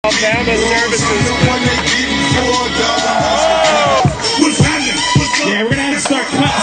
Alabama services. Yeah, we're gonna have to start cutting.